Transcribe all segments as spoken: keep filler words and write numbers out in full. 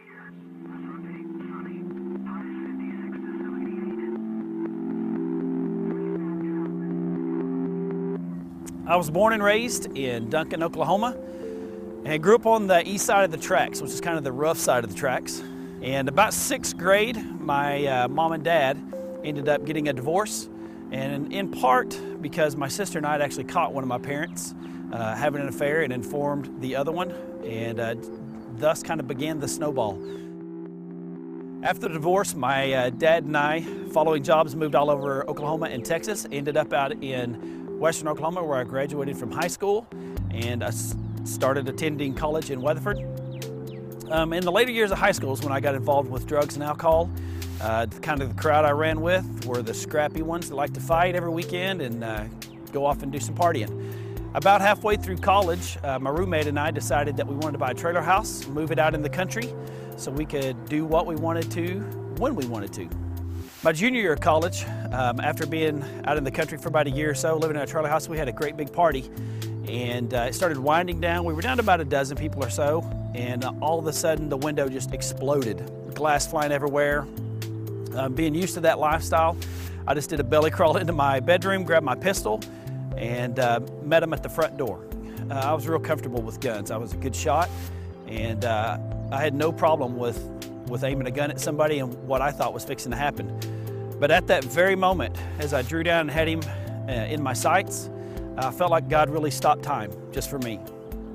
I was born and raised in Duncan, Oklahoma, and grew up on the east side of the tracks, which is kind of the rough side of the tracks. And about sixth grade, my uh, mom and dad ended up getting a divorce, and in part because my sister and I had actually caught one of my parents uh, having an affair and informed the other one, and uh, thus kind of began the snowball. After the divorce, my uh, dad and I, following jobs, moved all over Oklahoma and Texas, ended up out in Western Oklahoma, where I graduated from high school, and I started attending college in Weatherford. Um, in the later years of high school is when I got involved with drugs and alcohol. Uh, kind of the crowd I ran with were the scrappy ones that like to fight every weekend and uh, go off and do some partying. About halfway through college, uh, my roommate and I decided that we wanted to buy a trailer house, move it out in the country, so we could do what we wanted to, when we wanted to. My junior year of college, um, after being out in the country for about a year or so, living in a trailer house, we had a great big party, and uh, it started winding down. We were down to about a dozen people or so, and uh, all of a sudden the window just exploded. Glass flying everywhere. Um, being used to that lifestyle, I just did a belly crawl into my bedroom, grabbed my pistol, and uh, met him at the front door. Uh, I was real comfortable with guns. I was a good shot, and uh, I had no problem with, with aiming a gun at somebody and what I thought was fixing to happen. But at that very moment, as I drew down and had him uh, in my sights, I felt like God really stopped time just for me.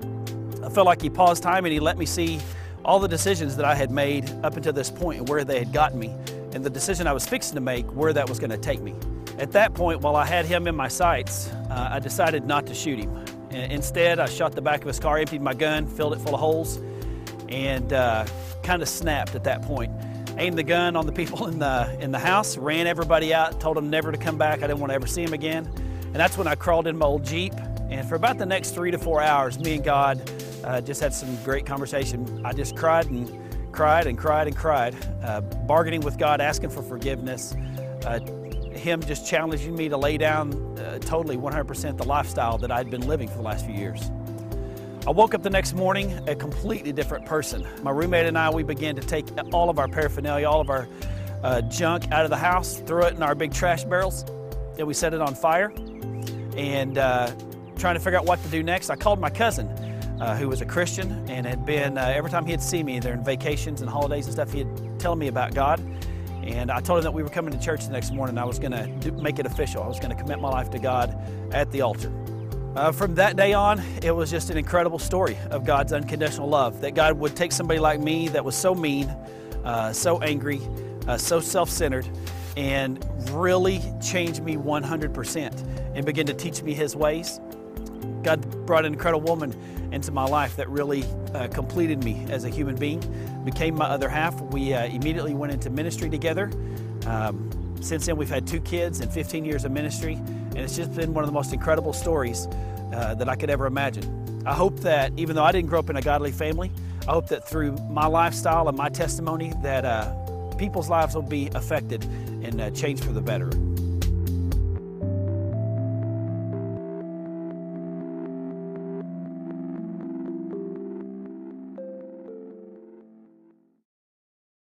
I felt like He paused time and He let me see all the decisions that I had made up until this point and where they had gotten me, and the decision I was fixing to make, where that was going to take me. At that point, while I had him in my sights, uh, I decided not to shoot him. Instead, I shot the back of his car, emptied my gun, filled it full of holes, and uh, kind of snapped at that point. Aimed the gun on the people in the, in the house, ran everybody out, told them never to come back. I didn't want to ever see them again. And that's when I crawled in my old Jeep. And for about the next three to four hours, me and God uh, just had some great conversation. I just cried and cried and cried and cried, uh, bargaining with God, asking for forgiveness, uh, Him just challenging me to lay down uh, totally one hundred percent the lifestyle that I'd been living for the last few years. I woke up the next morning a completely different person. My roommate and I, we began to take all of our paraphernalia, all of our uh, junk out of the house, throw it in our big trash barrels, and we set it on fire. And uh, trying to figure out what to do next, I called my cousin, uh, who was a Christian and had been, uh, every time he'd see me during vacations and holidays and stuff, he'd tell me about God. And I told him that we were coming to church the next morning. I was going to make it official. I was going to commit my life to God at the altar. Uh, from that day on, it was just an incredible story of God's unconditional love, that God would take somebody like me that was so mean, uh, so angry, uh, so self-centered, and really change me one hundred percent and begin to teach me His ways. God brought an incredible woman into my life that really uh, completed me as a human being, became my other half. We uh, immediately went into ministry together. Um, since then, we've had two kids and fifteen years of ministry, and it's just been one of the most incredible stories uh, that I could ever imagine. I hope that, even though I didn't grow up in a godly family, I hope that through my lifestyle and my testimony that uh, people's lives will be affected and uh, changed for the better.